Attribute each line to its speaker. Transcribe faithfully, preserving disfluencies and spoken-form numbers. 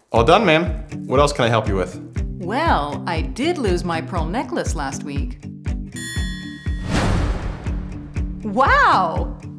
Speaker 1: All done, ma'am. What else can I help you with?
Speaker 2: Well, I did lose my pearl necklace last week. Wow!